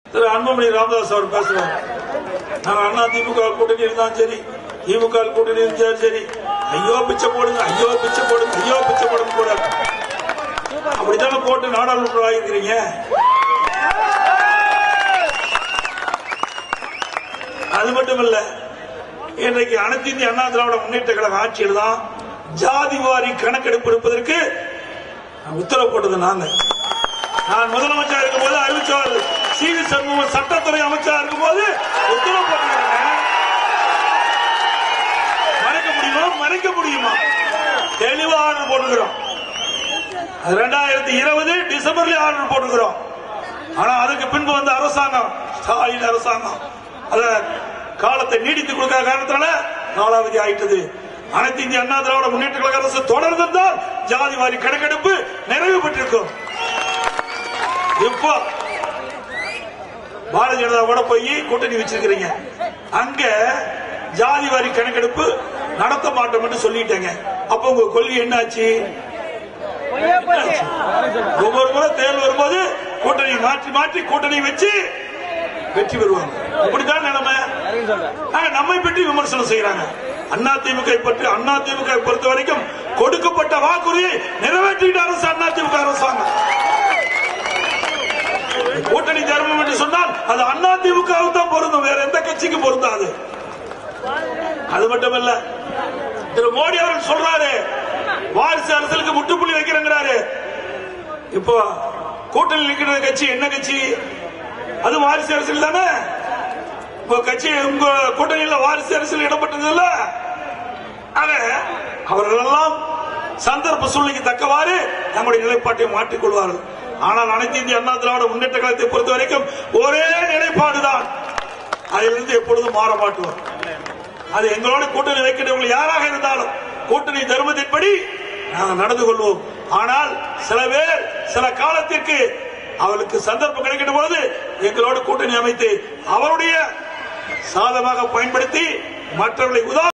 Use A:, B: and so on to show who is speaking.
A: திரு அன்புமணி ராமதாஸ் அவர் பேசுறாரு. நாங்க அண்ணா திமுக கூட்டணி இருந்தாலும் சரி, திமுக கூட்டணி இருந்தாலும் சரி, ஐயோ பிச்சை போடுங்க, ஐயோ பிச்சை போடுங்க, ஐயோ பிச்சை போடுங்க கூட அப்படித்தானே போட்டு நாடாளுமன்றம் ஆகிருக்கிறீங்க. அது மட்டும் இல்ல, இன்றைக்கு அனைத்து இந்திய அண்ணா திராவிட முன்னேற்ற கழக ஆட்சியில் தான் ஜாதி வாரி கணக்கெடுப்பு எடுப்பதற்கு உத்தரவு போட்டது நாங்க. நான் முதலமைச்சர் இருக்கும் போது அறிவிச்சார். சி.வி. சண்முகம் சட்டத்துறை அமைச்சர் இருக்கும் போது உத்தரவு போட்டாங்க. மறைக்க முடியுமா? மறைக்க முடியுமா? தெளிவா ஆர்டர் போட்டுக்கிறோம். 2020 டிசம்பர்ல ஆர்டர் போட்டுக்கிறோம். ஆனா அதுக்கு பின்பு வந்த அரசாங்கம், ஸ்டாலின் அரசாங்கம், அத காலத்தை நீடித்துக் கொடுக்காத காரணத்தினால காலாவதி ஆயிட்டது. அனைத்து இந்திய அண்ணா திராவிட முன்னேற்ற கழக அரசு தொடர்ந்தால் ஜாதி வாரி கணக்கெடுப்பு நிறைவு பெற்றிருக்கும். இப்போ பாரதிய ஜனதா கூட போய் கூட்டணி வச்சிருக்கிறீங்க. அங்க ஜாதி வாரி கணக்கெடுப்பு நடத்த மாட்டோம் என்று சொல்லிட்டேங்க. அப்ப உங்க கொள்கை என்னாச்சு? ஒவ்வொரு முறை தேர்தல் வரும்போது கூட்டணி மாற்றி மாற்றி கூட்டணி வச்சு வெற்றி பெறுவாங்க. இப்படித்தான் நிலைமை. நம்மை பற்றி விமர்சனம் செய்யறாங்க. அதிமுக பற்றி, அதிமுக பொறுத்த வரைக்கும் கொடுக்கப்பட்ட வாக்குறுதியை நிறைவேற்றிட்ட அரசு அதிமுக அரசாங்கம். கூட்டணி தர்மம் என்று சொன்னால் அது அதிமுகவுக்கு தான் பொருந்தும், வேற எந்த கட்சிக்கு பொருந்தாது. அது மட்டுமல்ல, திரு மோடி அவர்கள் சொல்றாரு வாரிசு அரசியலுக்கு முற்றுப்புள்ளி வைக்கிறாரு. இப்போ கூட்டணி இருக்கிற கட்சி என்ன கட்சி? அது வாரிசு அரசியல் தானே. உங்க கட்சி, உங்க கூட்டணியில் வாரிசு அரசியல் இடப்பட்டது இல்ல. அவர்களெல்லாம் சந்தர்ப்ப சூழ்நிலைக்கு தக்கவாறு நம்முடைய நிலைப்பாட்டை மாற்றிக் கொள்வார்கள். ஆனால் அனைத்து இந்திய அண்ணா திராவிட முன்னேற்ற கழகத்தை பொறுத்த வரைக்கும் ஒரே நிலைப்பாடுதான். அதிலிருந்து எப்பொழுதும் மாற மாட்டோம். அது எங்களோட கூட்டணி வைக்கிறவர்கள் யாராக இருந்தாலும் கூட்டணி தர்மத்தின்படி நாங்கள் நடந்து கொள்வோம். ஆனால் சில பேர் சில காலத்திற்கு அவளுக்கு சந்தர்ப்பம் கிடைக்கிற போது எங்களோட கூட்டணி அமைத்து அவருடைய சாதமாக பயன்படுத்தி மற்றவர்களை